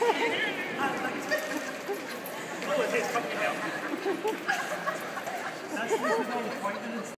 Oh, it is coming out. That's all the point.